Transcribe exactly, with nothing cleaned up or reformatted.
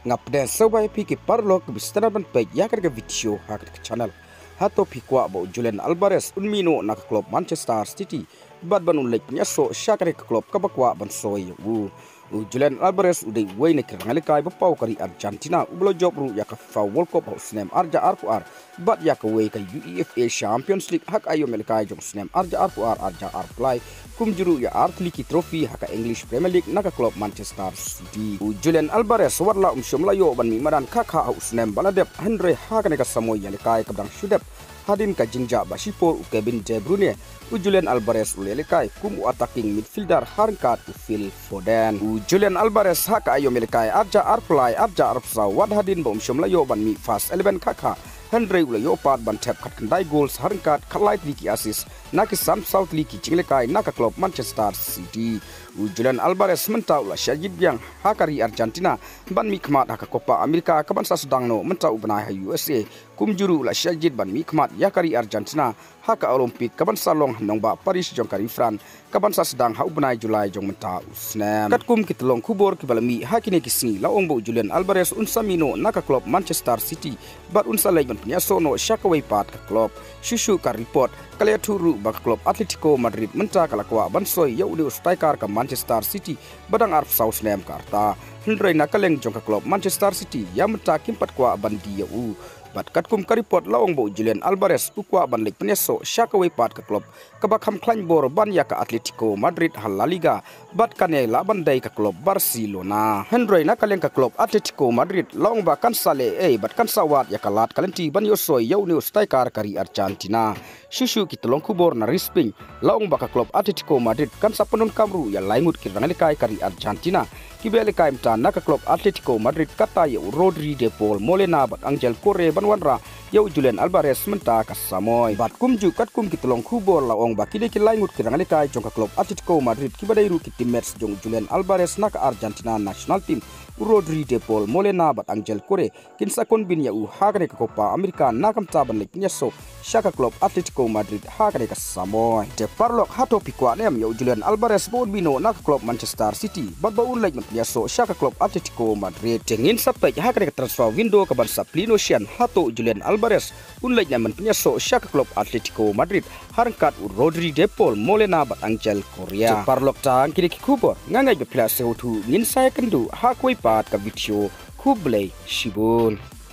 ngapde sebai piki parlok bistana ban pek yakar ke video hakar ke channel hato pi kwah bo Julian Alvares unmino nak klub Manchester City bad ban ulek nyaso syakar ke klub kabakwa ban soy u Julian Alvares udai wayne kerangale kai bapau kari Argentina ublo job ru yak fa World Cup ho snem arja arpuar bad yak way ka U E F A Champions League hak ayo melkai jong snem arja arpuar arja arplay kum juru ya artliki trophy haka English Premier League naka klub Manchester City Julian Alvares warla um shomlayo ban mi madan kaka ho snem baladep Henry haka ne ka samoy ya kai kabdang shudep hadin ka jinja basipor u Kevin De Bruyne u Julian Alvares ulelekai kum u attacking midfielder harkat u Phil Foden u Julian Alvares haka ayo melekai arja arplay arja arpsa wad hadin bom shomlayo ban mi fast eleven kaka Henry ulayo pat ban tap kat kendai goals harkat kalait liki assist naki sam south liki cinglekai naka klub Manchester City u Julian Alvares mentau la syajid yang hakari Argentina ban mi khmat haka Copa America kaban sa sedang no mentau benai U S A kum juru la syajid ban mi khmat yakari Argentina haka Olimpik kaban salong nong ba Paris jong kari Fran kaban sa sedang hau benai Julai jong mentau snam kat kum kitlong kubor kibalami hakine kisni la ongbo Julian Alvares unsamino naka klub Manchester City bat unsalai ban punya sono syakawai pat ka klub shushu ka report kalian turu bak klub Atletico Madrid menta kalakwa bansoy ya udah striker ke Manchester City badang arf saus nem karta Henry nakaleng jong ka klub Manchester City ya menta kimpat kwa bandi ya u bat kat kum ka report lawang bo Julian Alvares ukwa ban lik peneso syakawai pat ka klub kabakam klain bor ban ya ka Atletico Madrid hal La Liga bat kane la bandai ka klub Barcelona Henry nakaleng ka klub Atletico Madrid lawang ba kan sale eh bat kan sawat ya kalat kalenti ban yosoy ya udah striker kari Argentina shushu kitolong kubor na risping laong baka klub Atletico Madrid kan sa penun kamru ya laingut kirangalikai kari Argentina kibelikai mta naka klub Atletico Madrid kata ya Rodri de Paul Molina bat Angel Corre banwanra ya Julian Alvares menta kasamoy bat kumju kat kum kitolong kubor laong baki de laingut kirangalikai jong ka klub Atletico Madrid kibadairu kitimet jong Julian Alvares naka Argentina national team Rodri de Paul Molina bat Angel Corre kinsa kon bin ya u hagane ka Copa America nakam taban lik nyaso syaka klub Atletico Madrid hagane ka samoy de parlok hato pikwa nem ya Julian Alvares bon bino nak klub Manchester City bat baun lek nyaso syaka klub Atletico Madrid tengin sampai hagane ka transfer window ka bansa Plinosian hato Julian Alvares un lek nyaman nyaso syaka klub Atletico Madrid harkat Rodri de Paul Molina bat Angel Corre de parlok tang kini kubor ngangai be pla seutu ngin saya kendu hakoi pat ka video kublai shibun.